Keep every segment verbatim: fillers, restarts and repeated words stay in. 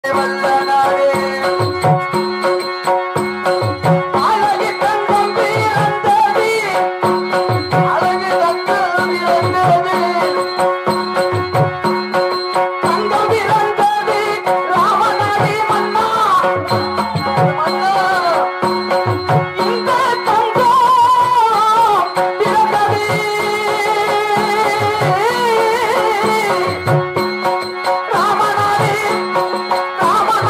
ராம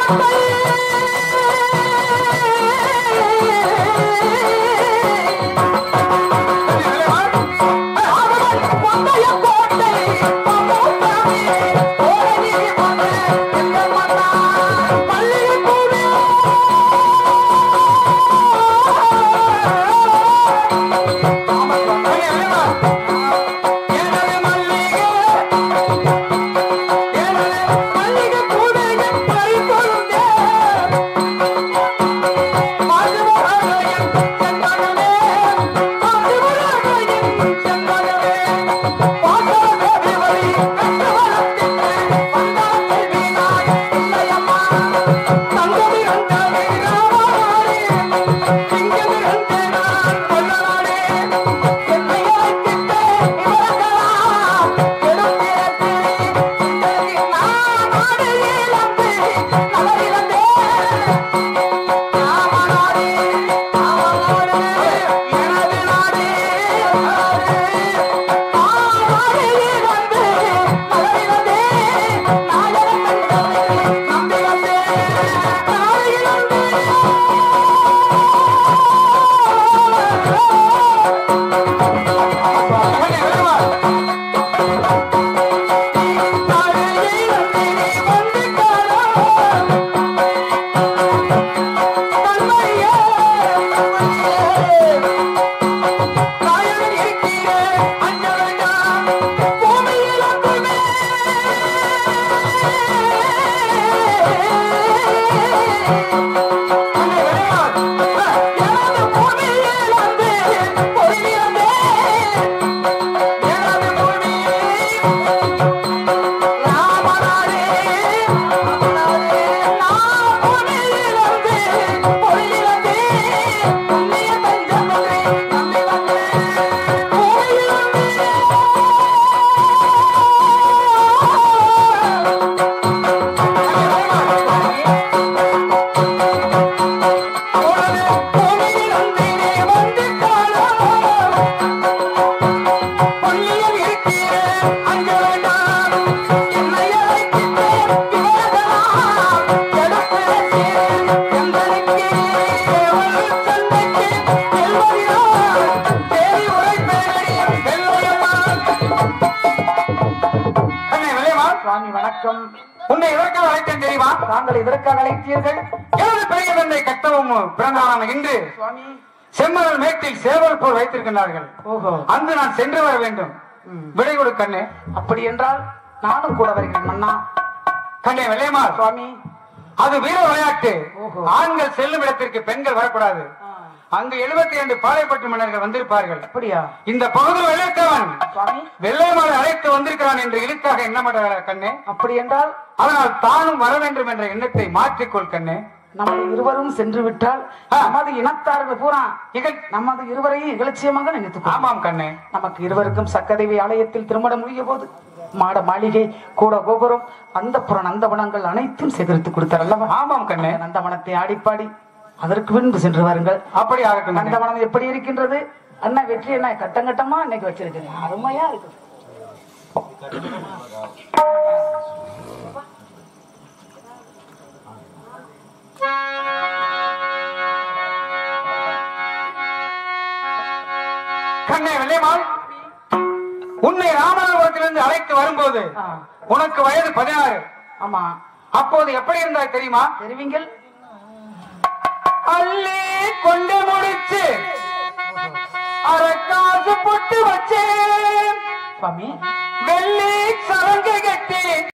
உன்னை எதற்காக அழைத்தேன் தெரியுமா? தாங்கள் எதற்காக அழைத்தீர்கள்? எனது பெரிய தந்தை கட்டவும் பிறந்தவனான இன்று சுவாமி செம்மணல் மேட்டில் சேவல் போல் வைத்திருக்கிறார்கள். ஓஹோ, அங்கு நான் சென்று வர வேண்டும். விடை கொடு கண்ணே. அப்படி என்றால் நானும் கூட வருகிறேன் மன்னா. கண்ணே வெள்ளையம்மா சுவாமி, அது வீர விளையாட்டு. ஆண்கள் செல்லும் இடத்திற்கு பெண்கள் வரக்கூடாது. அங்கு எழுபத்தி இரண்டு பாளையப்பட்டு மன்னர்கள் வந்திருப்பார்கள். அப்படியா? இந்த பகுதியில் வெள்ளைத்தவன் சுவாமி வெள்ளையமாலை அழைத்து வந்திருக்கிறான் என்று இழித்தாக எண்ணமாட்டார கண்ணே. அப்படி என்றால் அதனால் தானும் வர வேண்டும் என்ற எண்ணத்தை மாற்றிக்கொள் கண்ணே. நமது இருவரும் சென்று விட்டால் நமது இனத்தார்கள் பூரா இகழ் நமது இருவரையும் இகழ்ச்சியமாக நினைத்து. ஆமாம் கண்ணே. நமக்கு இருவருக்கும் சக்கதேவி ஆலயத்தில் திருமணம் முடிய போது மாட மாளிகை கூட கோபுரம் அந்த புற நந்தவனங்கள் அனைத்தும் சேகரித்து கொடுத்தார் அல்லவா? ஆமாம் கண்ணே. நந்தவனத்தை ஆடிப்பாடி அதற்கு பின்பு சென்று வாருங்கள். அப்படி ஆகட்டும். நந்தவனம் எப்படி இருக்கின்றது? அண்ணா வெற்றி என்ன கட்டங்கட்டமா இன்னைக்கு வச்சிருக்கேன். அருமையா இருக்கு. கண்ணே வெள்ளையம்மாள், உன்னை ராமநாதபுரத்திலிருந்து அழைத்து வரும்போது உனக்கு வயது பதினாறு. ஆமா. அப்போது எப்படி இருந்தாய் தெரியுமா? தெரிவிங்கள். அள்ளி கொண்டு முடிச்சு அரக்காசு பொட்டு வச்சேன் சுவாமி, வெள்ளி சலங்கை கட்டி